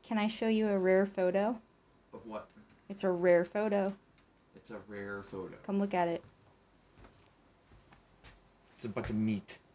Can I show you a rare photo? Of what? It's a rare photo. It's a rare photo. Come look at it. It's a bunch of meat.